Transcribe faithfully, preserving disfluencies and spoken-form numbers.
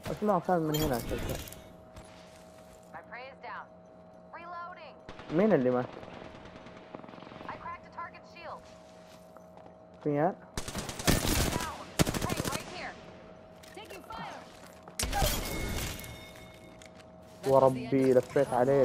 اسمعه كان من هنا شكله. مين اللي مات؟ فيها وربي لفيت عليه.